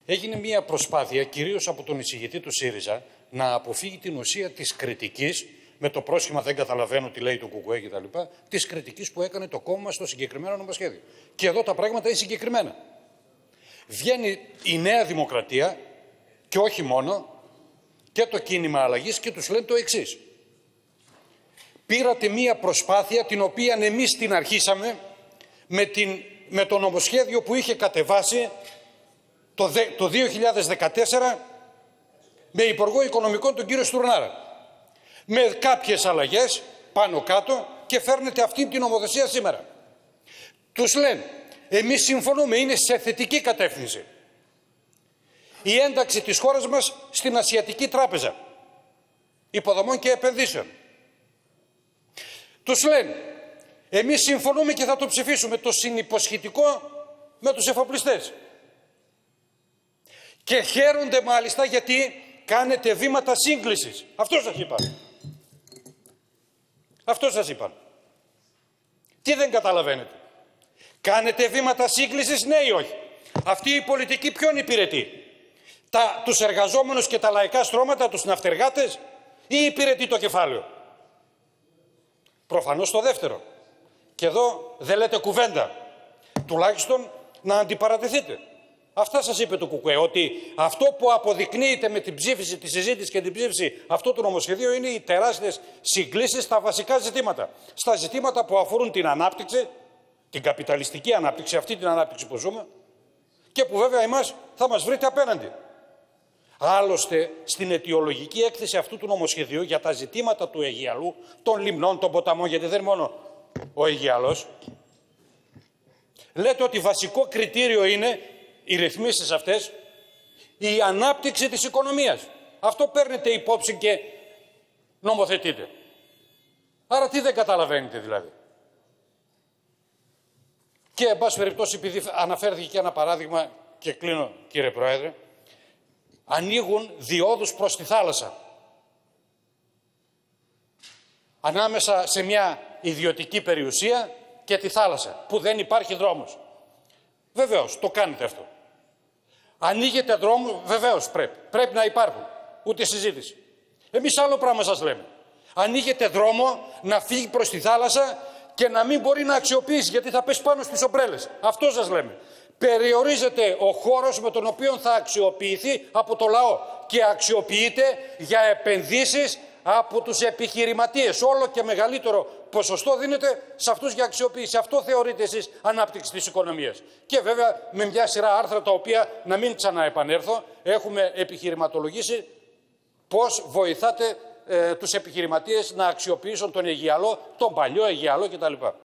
Έγινε μια προσπάθεια, κυρίως από τον εισηγητή του ΣΥΡΙΖΑ, να αποφύγει την ουσία της κριτικής, με το πρόσχημα δεν καταλαβαίνω τι λέει το ΚΚΕ κτλ., της κριτικής που έκανε το κόμμα στο συγκεκριμένο νομοσχέδιο. Και εδώ τα πράγματα είναι συγκεκριμένα. Βγαίνει η Νέα Δημοκρατία και όχι μόνο, και το κίνημα αλλαγής και τους λένε το εξής. Πήρατε μία προσπάθεια την οποία εμείς την αρχίσαμε με το νομοσχέδιο που είχε κατεβάσει το 2014 με Υπουργό Οικονομικών τον κύριο Στουρνάρα. Με κάποιες αλλαγές πάνω κάτω και φέρνετε αυτή την νομοθεσία σήμερα. Τους λένε, εμείς συμφωνούμε, είναι σε θετική κατεύθυνση η ένταξη της χώρας μας στην Ασιατική Τράπεζα Υποδομών και Επενδύσεων. Τους λένε, εμείς συμφωνούμε και θα το ψηφίσουμε, το συνυποσχετικό με τους εφοπλιστές. Και χαίρονται μάλιστα γιατί κάνετε βήματα σύγκλησης. Αυτό σας είπαν. Αυτό σας είπαν. Τι δεν καταλαβαίνετε? Κάνετε βήματα σύγκλησης, ναι ή όχι? Αυτή η πολιτική ποιον υπηρετεί? Τους εργαζόμενους και τα λαϊκά στρώματα, τους ναυτεργάτες, ή υπηρετεί το κεφάλαιο? Προφανώς το δεύτερο. Και εδώ δεν λέτε κουβέντα. Τουλάχιστον να αντιπαρατηθείτε. Αυτά σας είπε το ΚΚΕ, ότι αυτό που αποδεικνύεται με την ψήφιση, τη συζήτηση και την ψήφιση αυτού του νομοσχεδίου είναι οι τεράστιες συγκλήσεις στα βασικά ζητήματα. Στα ζητήματα που αφορούν την ανάπτυξη, την καπιταλιστική ανάπτυξη, αυτή την ανάπτυξη που ζούμε, και που βέβαια εμάς θα μας βρείτε απέναντι. Άλλωστε, στην αιτιολογική έκθεση αυτού του νομοσχεδίου για τα ζητήματα του Αιγιαλού, των λιμνών, των ποταμών, γιατί δεν είναι μόνο ο Αιγιαλός, λέτε ότι βασικό κριτήριο είναι οι ρυθμίσεις αυτές, η ανάπτυξη της οικονομίας. Αυτό παίρνετε υπόψη και νομοθετείτε. Άρα τι δεν καταλαβαίνετε δηλαδή? Και εν πάση περιπτώσει, επειδή αναφέρθηκε και ένα παράδειγμα και κλείνω κύριε Πρόεδρε, ανοίγουν διόδους προς τη θάλασσα. Ανάμεσα σε μια ιδιωτική περιουσία και τη θάλασσα, που δεν υπάρχει δρόμος. Βεβαίως, το κάνετε αυτό. Ανοίγετε δρόμο, βεβαίως πρέπει να υπάρχουν. Ούτε συζήτηση. Εμείς άλλο πράγμα σας λέμε. Ανοίγετε δρόμο να φύγει προς τη θάλασσα και να μην μπορεί να αξιοποιήσει, γιατί θα πέσει πάνω στις ομπρέλες. Αυτό σας λέμε. Περιορίζεται ο χώρος με τον οποίο θα αξιοποιηθεί από το λαό και αξιοποιείται για επενδύσεις από τους επιχειρηματίες. Όλο και μεγαλύτερο ποσοστό δίνεται σε αυτούς για αξιοποίηση. Αυτό θεωρείτε εσείς ανάπτυξη της οικονομίας. Και βέβαια με μια σειρά άρθρα τα οποία, να μην ξαναεπανέλθω, έχουμε επιχειρηματολογήσει πώς βοηθάτε τους επιχειρηματίες να αξιοποιήσουν τον Αιγιαλό, τον παλιό Αιγιαλό κτλ.